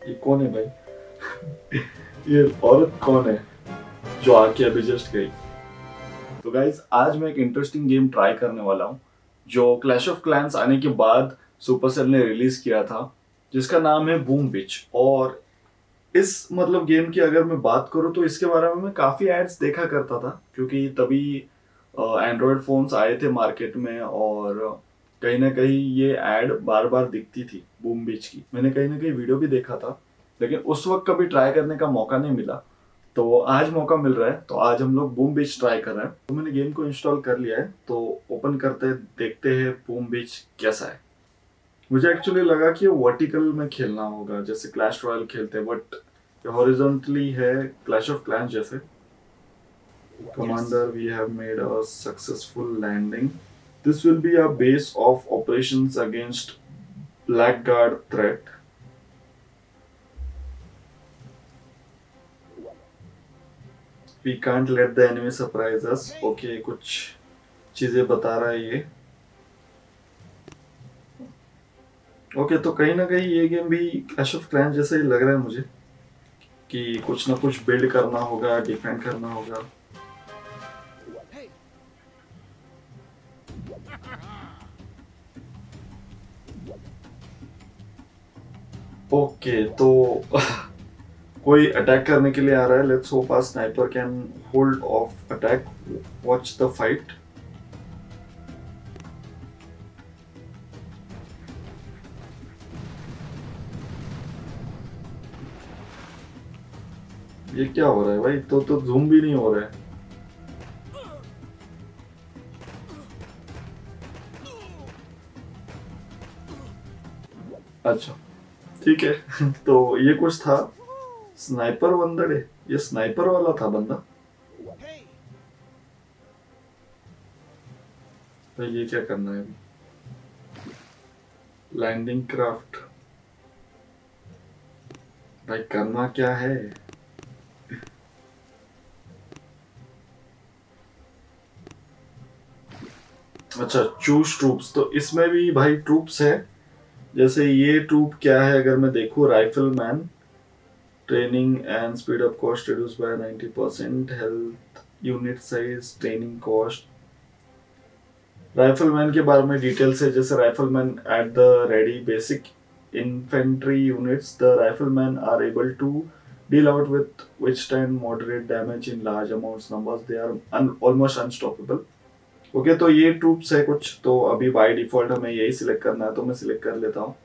ये कौन है भाई? ये औरत कौन है जो आके अभी जस्ट गई? तो गाइज आज मैं एक इंटरेस्टिंग गेम ट्राई करने वाला हूँ जो क्लैश ऑफ क्लैंस आने के बाद सुपरसेल ने रिलीज किया था, जिसका नाम है बूम बिच। और इस गेम की अगर मैं बात करूँ तो इसके बारे में मैं काफी एड्स देखा करता था, क्योंकि तभी एंड्रॉयड फोन्स आए थे मार्केट में और कहीं ना कहीं ये एड बार बार दिखती थी बूम बिच की। मैंने कहीं ना कहीं वीडियो भी देखा था, लेकिन उस वक्त कभी ट्राई करने का मौका नहीं मिला। तो आज मौका मिल रहा है, तो आज हम लोग बूम बीच ट्राई कर रहे हैं। तो मैंने गेम को इंस्टॉल कर लिया है, तो ओपन करते हैं, देखते हैं बूम बीच कैसा है। मुझे एक्चुअली लगा कि वर्टिकल में खेलना होगा जैसे क्लैश रॉयल खेलते हैं, बट हॉरिजॉन्टली है क्लैश ऑफ क्लैंस जैसे। Commander, we have made a successful landing. This will be a base of operations against blackguard threat. We can't let the enemy surprise us. Okay, कुछ चीजें बता रहा है ये। ओके, तो कहीं ना कहीं ये गेम भी क्लैश ऑफ क्लैंस जैसा ही लग रहा है मुझे, कि कुछ ना कुछ बिल्ड करना होगा, डिफेंड करना होगा। ओके, तो कोई अटैक करने के लिए आ रहा है। Let's hope our sniper can hold off attack. Watch the fight. ये क्या हो रहा है भाई? तो जूम भी नहीं हो रहा है। अच्छा, ठीक है। तो ये कुछ था। स्नाइपर बंदर है, ये स्नाइपर वाला था बंदा। भाई ये क्या करना है अभी? Landing craft. भाई करना क्या है? अच्छा, चूज ट्रूप्स। तो इसमें भी भाई ट्रूप्स है। जैसे ये ट्रूप क्या है, अगर मैं देखूं, rifle man, training and speed up cost reduce by 90%, health, unit size, training cost. Rifleman के बारे में डिटेल्स है, जैसे rifleman at the ready basic infantry units, the rifleman are able to deal out with withstand moderate damage in large amounts numbers. They are almost unstoppable. Okay, तो ये troops है कुछ। तो अभी बाय डिफॉल्ट हमें यही सिलेक्ट करना है, तो मैं सिलेक्ट कर लेता हूँ।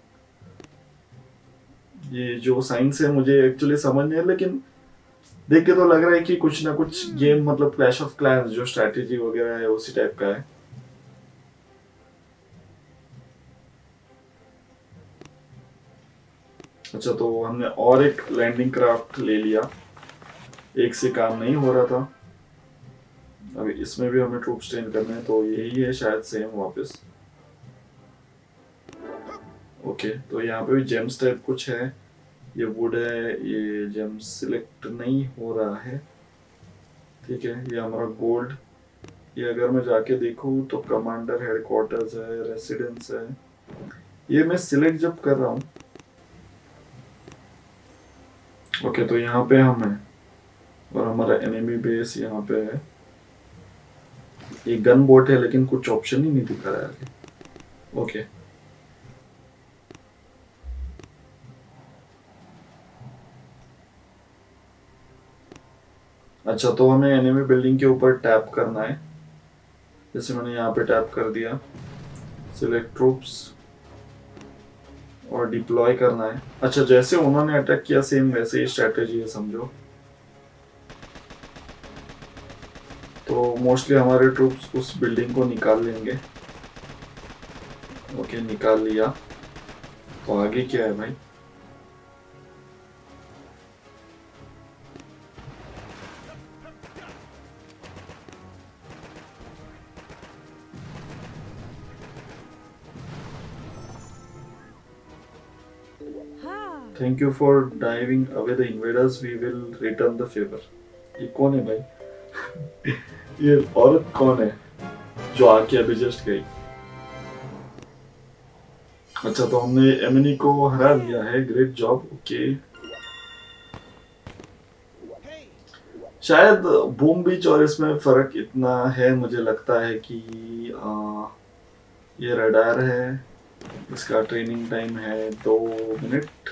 ये जो साइंस है मुझे एक्चुअली समझ नहीं है, लेकिन देख के तो लग रहा है कि कुछ ना कुछ गेम क्लैश ऑफ क्लैंस जो स्ट्रैटेजी वगैरह है उसी टाइप का है। अच्छा, तो हमने और एक लैंडिंग क्राफ्ट ले लिया। एक से काम नहीं हो रहा था। अभी इसमें भी हमें ट्रूप्स ट्रेन करने हैं, तो यही है शायद सेम वापस। ओके, तो यहाँ पे भी जेम्स टाइप कुछ है। ये वुड है, ये जेम्स सिलेक्ट नहीं हो रहा है। ठीक है, ये हमारा गोल्ड। ये अगर मैं जाके देखूँ तो कमांडर हेडक्वार्टर्स है, रेसिडेंस है। ये मैं सिलेक्ट जब कर रहा हूँ। ओके, तो यहाँ पे हम हैं और हमारा एनिमी बेस यहाँ पे है। ये गन बोट है, लेकिन कुछ ऑप्शन ही नहीं दिखा रहा है। ओके, अच्छा, तो हमें एनिमी बिल्डिंग के ऊपर टैप करना है। जैसे मैंने यहाँ पे टैप कर दिया, सिलेक्ट ट्रूप्स और डिप्लॉय करना है। अच्छा, जैसे उन्होंने अटैक किया सेम वैसे ही स्ट्रेटेजी है समझो। तो मोस्टली हमारे ट्रूप्स उस बिल्डिंग को निकाल लेंगे। ओके, निकाल लिया। तो आगे क्या है भाई? Thank you for driving away the invaders, we will return the favour. ये कौन है भाई? ये औरत कौन है जो आके अभी जस्ट गई? अच्छा, तो हमने एमिनी को हरा दिया है। Great job. ओके, शायद बूम बीच और इसमें फर्क इतना है, मुझे लगता है कि ये रडार है, इसका ट्रेनिंग टाइम है 2 मिनट।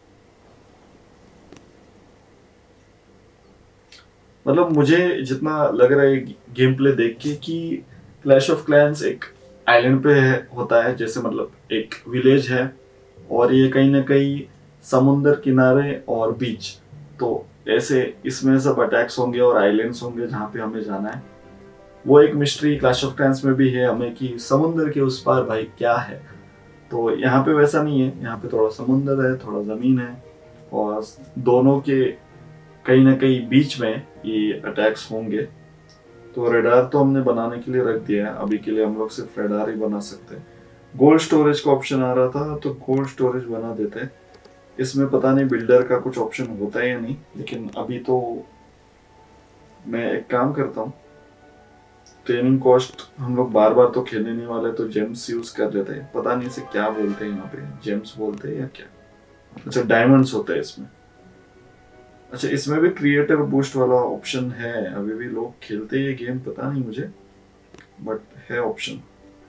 मतलब मुझे जितना लग रहा है गेम प्ले देख के कि क्लैश ऑफ क्लैंस एक आइलैंड पे होता है, जैसे मतलब एक विलेज है और ये कहीं ना कहीं समुंदर किनारे और बीच, तो ऐसे इसमें सब अटैक्स होंगे और आइलैंड्स होंगे जहाँ पे हमें जाना है। वो एक मिस्ट्री क्लैश ऑफ क्लैंस में भी है हमें कि समुंदर के उस पार भाई क्या है। तो यहाँ पे वैसा नहीं है, यहाँ पे थोड़ा समुंदर है, थोड़ा जमीन है और दोनों के कहीं ना कहीं बीच में ये अटैक्स होंगे। तो रेडार तो हमने बनाने के लिए रख दिया है, अभी के लिए हम लोग सिर्फ रेडार ही बना सकते हैं। गोल्ड स्टोरेज का ऑप्शन आ रहा था तो गोल्ड स्टोरेज बना देते हैं। इसमें पता नहीं बिल्डर का कुछ ऑप्शन होता है या नहीं, लेकिन अभी तो मैं एक काम करता हूँ, ट्रेनिंग कॉस्ट हम लोग बार बार तो खेलने नहीं वाले, तो जेम्स यूज कर लेते हैं। पता नहीं इसे क्या बोलते हैं यहाँ पे, जेम्स बोलते हैं या क्या। अच्छा डायमंड्स होते हैं इसमें। अच्छा इसमें भी क्रिएटर बूस्ट वाला ऑप्शन है, अभी भी लोग खेलते हैं ये गेम, पता नहीं मुझे, बट है option.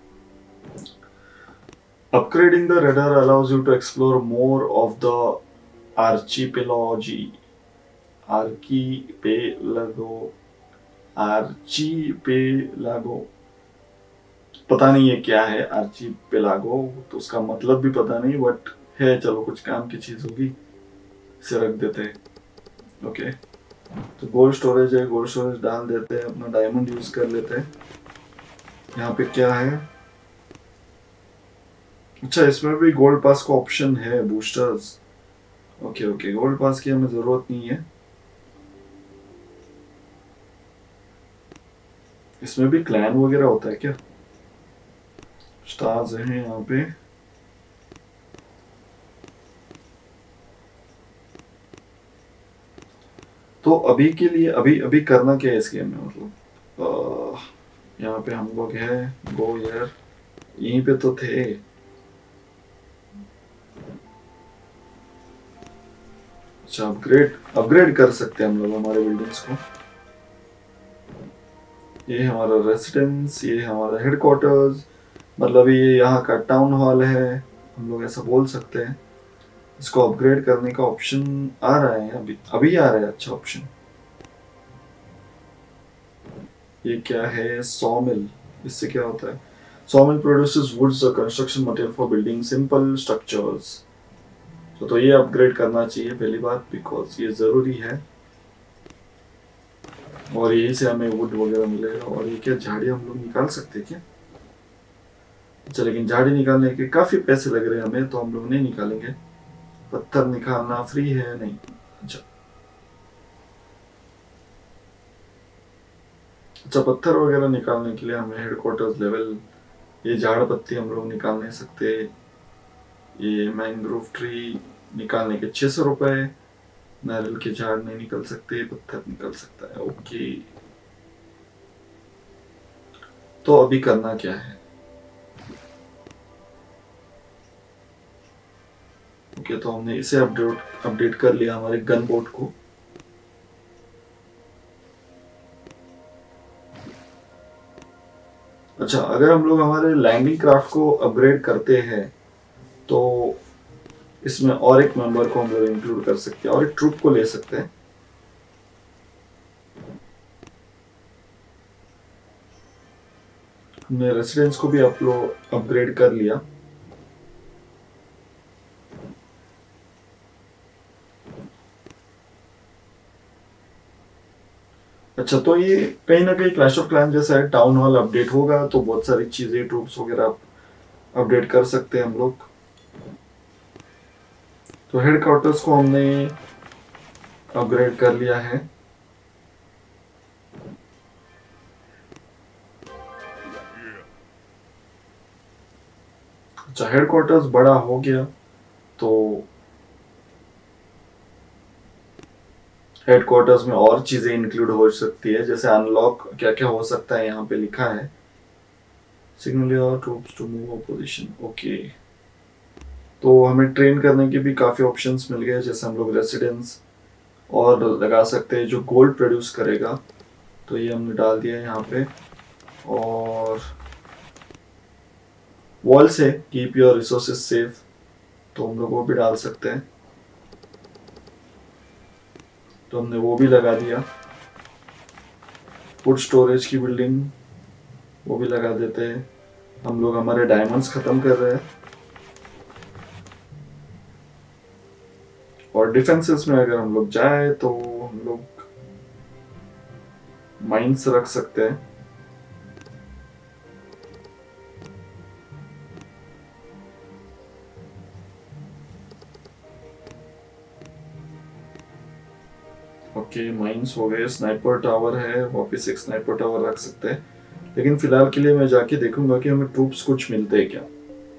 Upgrading the radar allows you to explore more of the archipelago. Archipelago. Archipelago. पता नहीं ये क्या है आर्चीपेलागो, तो उसका मतलब भी पता नहीं, बट है, चलो कुछ काम की चीज होगी, इसे रख देते हैं। ओके तो गोल्ड स्टोरेज है, गोल्ड स्टोरेज डाल देते हैं, अपना डायमंड यूज कर लेते हैं। यहाँ पे क्या है, अच्छा इसमें भी गोल्ड पास का ऑप्शन है, boosters. Okay okay gold pass की हमें जरूरत नहीं है। इसमें भी क्लैन वगैरह होता है क्या, स्टार्स हैं यहाँ पे। तो अभी के लिए अभी अभी करना क्या है इस गेम में, मतलब यहाँ पे हम लोग हैं, गो यार, यहीं पे तो थे। अच्छा अपग्रेड अपग्रेड कर सकते हैं हम लोग हमारे बिल्डिंग्स को। ये हमारा रेसिडेंस, ये हमारा हेडक्वार्टर्स, मतलब ये यहाँ का टाउन हॉल है, हम लोग ऐसा बोल सकते हैं। इसको अपग्रेड करने का ऑप्शन आ रहा है, अभी अभी आ रहा है। अच्छा ऑप्शन ये क्या है, सॉमिल, इससे क्या होता है। Sawmill produces woods construction material for building simple structures. तो ये अपग्रेड करना चाहिए पहली बात, बिकॉज ये जरूरी है और यहीं से हमें वुड वगैरह मिलेगा। और ये क्या झाड़ी हम लोग निकाल सकते हैं क्या, अच्छा लेकिन झाड़ी निकालने के काफी पैसे लग रहे हैं हमें, तो हम लोग नहीं निकालेंगे। पत्थर निकालना फ्री है नहीं। अच्छा अच्छा पत्थर वगैरह निकालने के लिए हमें हेडक्वार्टर्स लेवल, ये झाड़ पत्ती हम लोग निकाल नहीं सकते। ये मैंग्रोव ट्री निकालने के 600 रुपए, नारियल के झाड़ नहीं निकल सकते, पत्थर निकल सकता है। ओके तो अभी करना क्या है, ओके तो हमने इसे अपडेट कर लिया हमारे गन बोट को। अच्छा अगर हम लोग हमारे लैंडिंग क्राफ्ट को अपग्रेड करते हैं तो इसमें और एक मेंबर को हम लोग इंक्लूड कर सकते हैं और एक ट्रूप को ले सकते हैं। हमने रेसिडेंस को भी अपग्रेड कर लिया। अच्छा तो ये कहीं ना कहीं क्लैश ऑफ क्लैंस जैसा है, टाउन हॉल अपडेट होगा तो बहुत सारी चीजें, ट्रूप्स वगैरह अपडेट कर सकते हैं हम लोग। तो हेडक्वार्टर्स को हमने अपग्रेड कर लिया है। अच्छा हेडक्वार्टर्स बड़ा हो गया तो हेडक्वार्टर्स में और चीजें इंक्लूड हो सकती है, जैसे अनलॉक क्या क्या हो सकता है यहाँ पे लिखा है, signal your troops to move position. Okay तो हमें ट्रेन करने के भी काफी ऑप्शंस मिल गए, जैसे हम लोग रेसिडेंस और लगा सकते हैं जो गोल्ड प्रोड्यूस करेगा। तो ये हमने डाल दिया है यहाँ पे। और वॉल से कीप योर रिसोर्सेज सेफ, तो हम लोग वो भी डाल सकते हैं, तो हमने वो भी लगा दिया। फूड स्टोरेज की बिल्डिंग वो भी लगा देते हैं। हम लोग हमारे डायमंड्स खत्म कर रहे हैं। और डिफेंसेस में अगर हम लोग जाए तो हम लोग माइंस रख सकते हैं। ओके, माइंस हो गए। स्नाइपर टावर है, वापस एक स्नाइपर टावर रख सकते हैं। लेकिन फिलहाल के लिए मैं जाके देखूंगा कि हमें ट्रूप्स कुछ मिलते हैं क्या।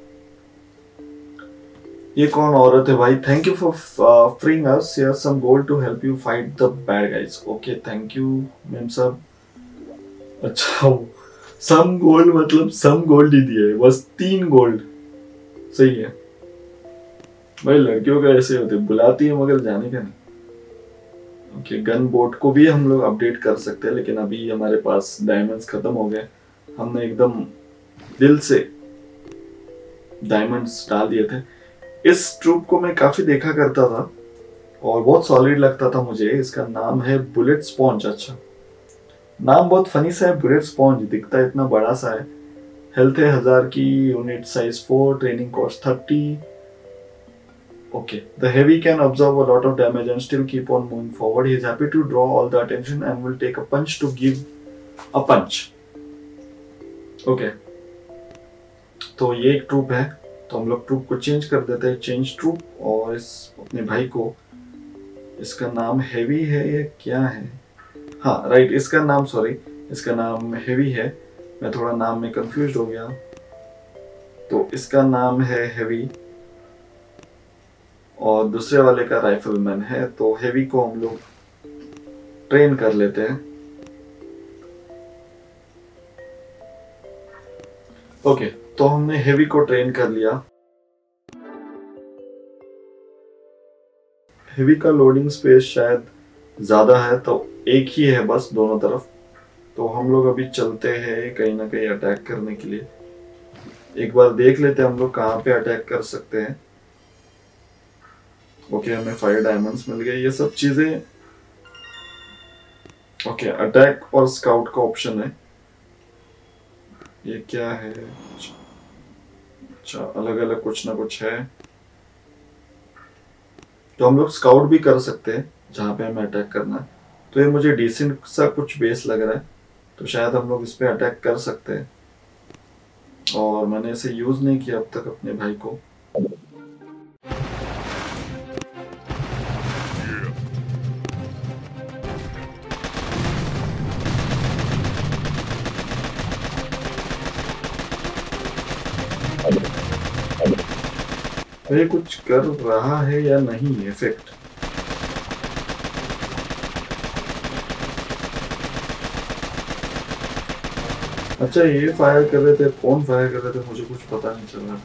ये कौन औरत है भाई? Thank you for freeing us, here some gold to help you fight the bad guys. Okay, thank you ma'am साहब। अच्छा, सम गोल्ड मतलब सम गोल्ड ही दिया है, बस 3 गोल्ड। सही है भाई, लड़कियों का ऐसे होते, बुलाती है मगर जाने का नहीं। ओके, गन बोट को भी हम लोग अपडेट कर सकते हैं, लेकिन अभी हमारे पास डायमंड्स खत्म हो गए। हमने एकदम दिल से डायमंड्स डाल दिए थे। इस ट्रूप को मैं काफी देखा करता था और बहुत सॉलिड लगता था मुझे। इसका नाम है बुलेट स्पॉन्ज। अच्छा, नाम बहुत फनी सा है, बुलेट स्पॉन्ज। दिखता है इतना बड़ा सा है। हेल्थ है 1000 की, unit size 4, training cost 30। Okay, the heavy can absorb a lot of damage and still keep on moving forward. He is happy to draw all the attention and will take a punch to give a punch. Okay, तो ये एक troop है, तो हम लोग troop को change कर देते हैं। Change troop. और इस अपने भाई को, इसका नाम हेवी है या क्या है? हाँ राइट, इसका नाम, सॉरी, इसका नाम हेवी है। मैं थोड़ा नाम में कंफ्यूज हो गया। तो इसका नाम है हेवी और दूसरे वाले का राइफलमैन है। तो हेवी को हम लोग ट्रेन कर लेते हैं। ओके, तो हमने हेवी को ट्रेन कर लिया। हेवी का लोडिंग स्पेस शायद ज्यादा है, तो एक ही है बस दोनों तरफ। तो हम लोग अभी चलते हैं कहीं ना कहीं अटैक करने के लिए। एक बार देख लेते हैं हम लोग कहाँ पे अटैक कर सकते हैं। ओके, हमें 5 डायमंड्स मिल गए, ये सब चीजें। ओके, अटैक और स्काउट का ऑप्शन है। ये क्या है? अच्छा, अलग अलग कुछ ना कुछ है। तो हम लोग स्काउट भी कर सकते हैं जहाँ पे हमें अटैक करना है। तो ये मुझे डिसेंट सा कुछ बेस लग रहा है, तो शायद हम लोग इस पे अटैक कर सकते हैं। और मैंने इसे यूज नहीं किया अब तक अपने भाई को। ये कुछ कर रहा है या नहीं इफेक्ट? अच्छा, ये फायर कर रहे थे, कौन फायर कर रहे थे मुझे कुछ पता नहीं चल रहा।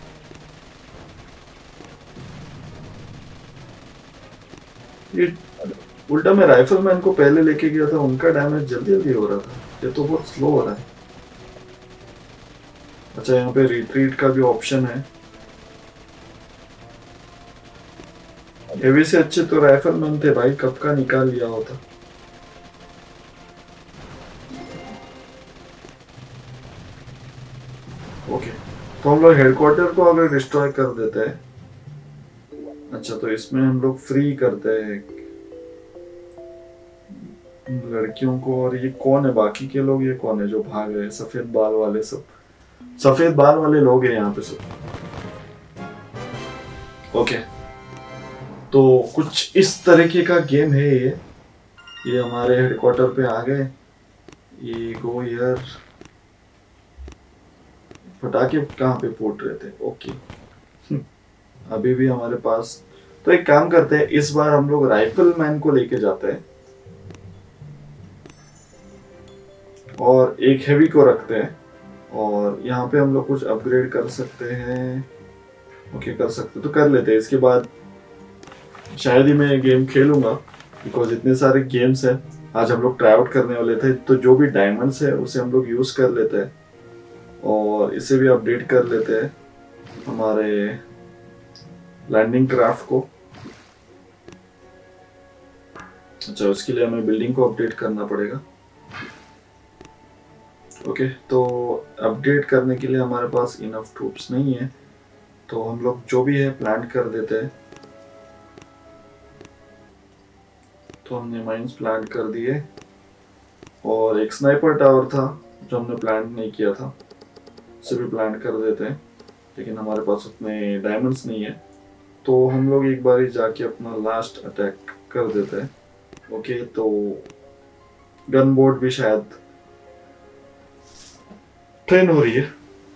ये उल्टा मैं राइफलमैन को पहले लेके गया था, उनका डैमेज जल्दी जल्दी हो रहा था, ये तो बहुत स्लो हो रहा है। अच्छा, यहाँ पे रिट्रीट का भी ऑप्शन है। हेवी से अच्छे तो राइफलमैन थे भाई, कब का निकाल लिया होता। ओके, तो हम लोग हेडक्वार्टर को अगर डिस्ट्रॉय कर देते हैं। अच्छा, तो इसमें हम लोग फ्री करते हैं लड़कियों को। और ये कौन है बाकी के लोग? ये कौन है जो भाग रहे हैं? सफेद बाल वाले, सब सफेद बाल वाले लोग हैं यहाँ पे सब। ओके, तो कुछ इस तरीके का गेम है ये हमारे हेडक्वार्टर पे आ गए। ये गो यार, पटाखे कहाँ पे फूट रहे थे? ओके, अभी भी हमारे पास। तो एक काम करते हैं, इस बार हम लोग राइफलमैन को लेके जाते हैं और एक हेवी को रखते हैं। और यहाँ पे हम लोग कुछ अपग्रेड कर सकते हैं। ओके, कर सकते तो कर लेते हैं। इसके बाद शायद ही मैं गेम खेलूंगा, बिकॉज इतने सारे गेम्स हैं। आज हम लोग ट्राई आउट करने वाले थे, तो जो भी डायमंड्स है उसे हम लोग यूज कर लेते हैं और इसे भी अपडेट कर लेते हैं हमारे लैंडिंग क्राफ्ट को। अच्छा, उसके लिए हमें बिल्डिंग को अपडेट करना पड़ेगा। ओके, तो अपडेट करने के लिए हमारे पास इनफ ट्रूप्स नहीं है, तो हम लोग जो भी है प्लांट कर देते हैं। तो हमने माइंस प्लांट कर दिए और एक स्नाइपर टावर था जो हमने प्लांट नहीं किया था, उसे भी प्लांट कर देते हैं। लेकिन हमारे पास उतने डायमंड्स नहीं है, तो हम लोग एक बार ही जाके अपना लास्ट अटैक कर देते हैं। ओके, तो गन बोट भी शायद ट्रेन हो रही है।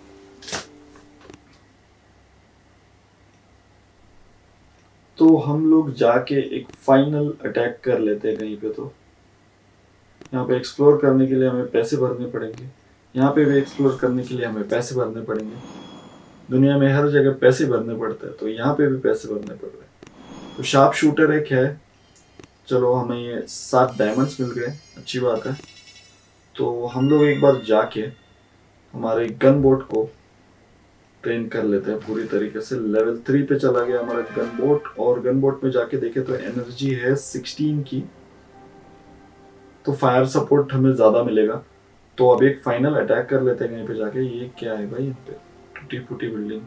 तो हम लोग जाके एक फाइनल अटैक कर लेते हैं कहीं पे। तो यहाँ पे एक्सप्लोर करने के लिए हमें पैसे भरने पड़ेंगे, यहाँ पे भी एक्सप्लोर करने के लिए हमें पैसे भरने पड़ेंगे। दुनिया में हर जगह पैसे भरने पड़ते हैं, तो यहाँ पे भी पैसे भरने पड़ रहे हैं। तो शार्प शूटर एक है, चलो हमें ये 7 डायमंड्स मिल गए, अच्छी बात है। तो हम लोग एक बार जाके हमारे गन बोट को ट्रेन कर लेते हैं पूरी तरीके से। लेवल 3 पे चला गया हमारा गन बोट, और गन बोट में जाके देखे तो एनर्जी है 16 की, तो फायर सपोर्ट हमें ज्यादा मिलेगा। तो अब एक फाइनल अटैक कर लेते हैं कहीं पे जाके। ये क्या है भाई, टूटी फूटी building,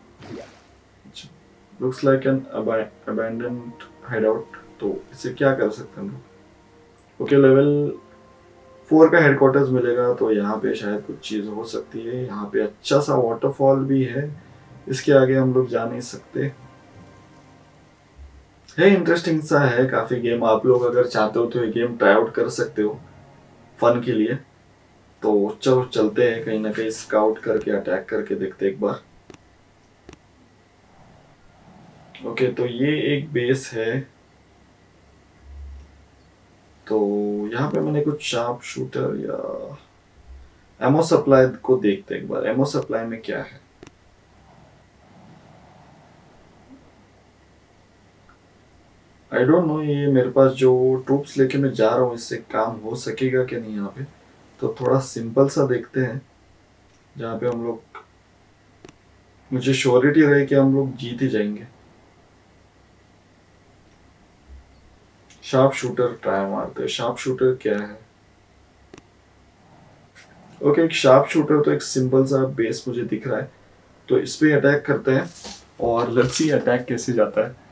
looks like an abandoned hideout. तो इसे क्या कर सकते हैं हम लोग। ओके, लेवल 4 का हेडक्वार्टर्स मिलेगा, तो यहाँ पे शायद कुछ चीज हो सकती है। यहाँ पे अच्छा सा वाटरफॉल भी है, इसके आगे हम लोग जा नहीं सकते। है इंटरेस्टिंग सा है काफी गेम। आप लोग अगर चाहते हो तो ये गेम ट्राई आउट कर सकते हो फन के लिए। तो चलो चलते हैं, कहीं ना कहीं स्काउट करके अटैक करके देखते एक बार। ओके, तो ये एक बेस है। तो यहाँ पे मैंने कुछ शार्प शूटर या एमो सप्लाई को देखते एक बार। एमो सप्लाई में क्या है। आई डोंट नो, ये मेरे पास जो ट्रूप्स लेके मैं जा रहा हूँ इससे काम हो सकेगा कि नहीं यहाँ पे। तो थोड़ा सिंपल सा देखते हैं जहाँ पे हम लोग, मुझे श्योरिटी रहे कि हम लोग जीत ही जाएंगे। शार्प शूटर ट्राई मारते हैं। शार्प शूटर क्या है। ओके, एक शार्प शूटर तो एक सिंपल सा बेस मुझे दिख रहा है, तो इस पे अटैक करते हैं और लेट्स सी अटैक कैसे जाता है।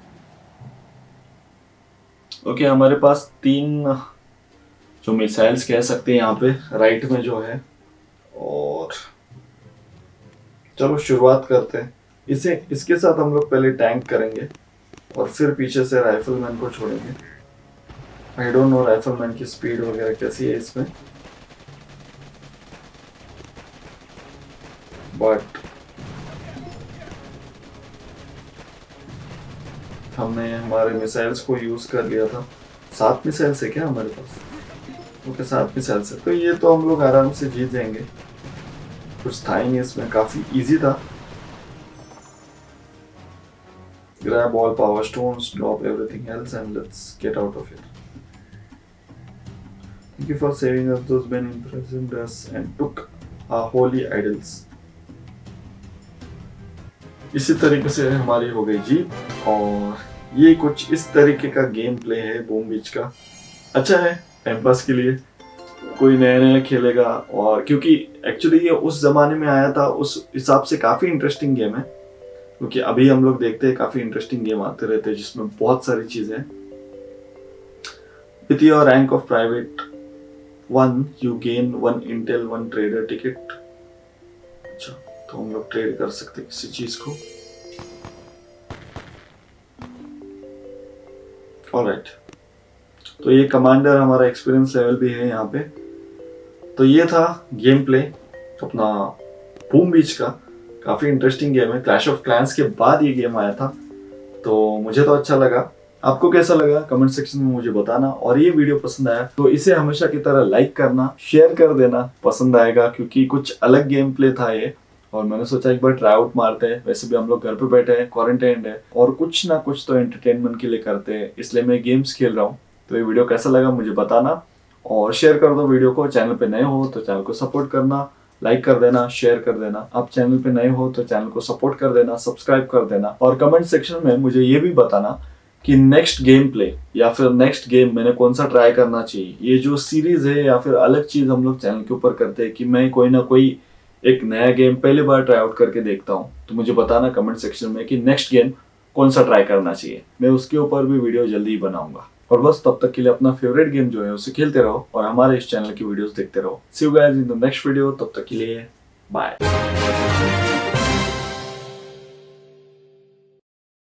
ओके, हमारे पास 3 जो मिसाइल्स कह सकते हैं यहाँ पे राइट में जो है, और चलो शुरुआत करते हैं। इसके साथ हम लोग पहले टैंक करेंगे और फिर पीछे से राइफलमैन को छोड़ेंगे। आई डोंट नो राइफलमैन की स्पीड वगैरह कैसी है इसमें, बट हमने हमारे मिसाइल्स को यूज कर लिया था। 7 मिसाइल्स है क्या हमारे पास। ओके, 7 मिसाइल्स है, तो ये तो हम लोग आराम से जीत जाएंगे। कुछ था ही नहीं इसमें, काफी इजी था। Grab all power stones, drop everything else and let's get out of here. Thank you for saving us. Those men imprisoned us and took our holy idols. इसी तरीके से हमारी हो गई जीत, और ये कुछ इस तरीके का गेम प्ले है बूम बीच का। अच्छा है टाइम पास के लिए, कोई नया नया खेलेगा। और क्योंकि एक्चुअली ये उस जमाने में आया था, उस हिसाब से काफी इंटरेस्टिंग गेम है। क्योंकि अभी हम लोग देखते हैं काफी इंटरेस्टिंग गेम आते रहते हैं जिसमें बहुत सारी चीजें हैं। With your rank of private 1 you gain 1 intel 1 trader ticket. अच्छा, तो हम लोग ट्रेड कर सकते हैं किसी चीज को। ऑलराइट, तो ये कमांडर हमारा एक्सपीरियंस लेवल भी है यहाँ पे। तो ये था गेम प्ले अपना बूम बीच का। काफी इंटरेस्टिंग गेम है। क्लैश ऑफ क्लैंस के बाद ये गेम आया था, तो मुझे तो अच्छा लगा। आपको कैसा लगा कमेंट सेक्शन में मुझे बताना। और ये वीडियो पसंद आया तो इसे हमेशा की तरह लाइक करना, शेयर कर देना, पसंद आएगा क्योंकि कुछ अलग गेम प्ले था ये, और मैंने सोचा एक बार ट्राई आउट मारते हैं। वैसे भी हम लोग घर पे बैठे हैं, क्वारंटाइन है, और कुछ ना कुछ तो एंटरटेनमेंट के लिए करते हैं, इसलिए मैं गेम्स खेल रहा हूँ। तो ये वीडियो कैसा लगा मुझे बताना और शेयर कर दो वीडियो को। चैनल पे नए हो तो चैनल को सपोर्ट करना, लाइक कर देना, शेयर कर देना। आप चैनल पे नए हो तो चैनल को सपोर्ट कर देना, सब्सक्राइब कर देना और कमेंट सेक्शन में मुझे ये भी बताना कि नेक्स्ट गेम प्ले या फिर नेक्स्ट गेम मैंने कौन सा ट्राई करना चाहिए। ये जो सीरीज है या फिर अलग चीज हम लोग चैनल के ऊपर करते हैं कि मैं कोई ना कोई एक नया गेम पहली बार ट्राई आउट करके देखता हूँ, तो मुझे बताना कमेंट सेक्शन में कि नेक्स्ट गेम कौन सा ट्राई करना चाहिए। मैं उसके ऊपर भी वीडियो जल्दी ही बनाऊंगा। और बस तब तक के लिए अपना फेवरेट गेम जो है उसे खेलते रहो और हमारे इस चैनल की वीडियोस देखते रहो। See you guys in the next video. तब तक के लिए बाय।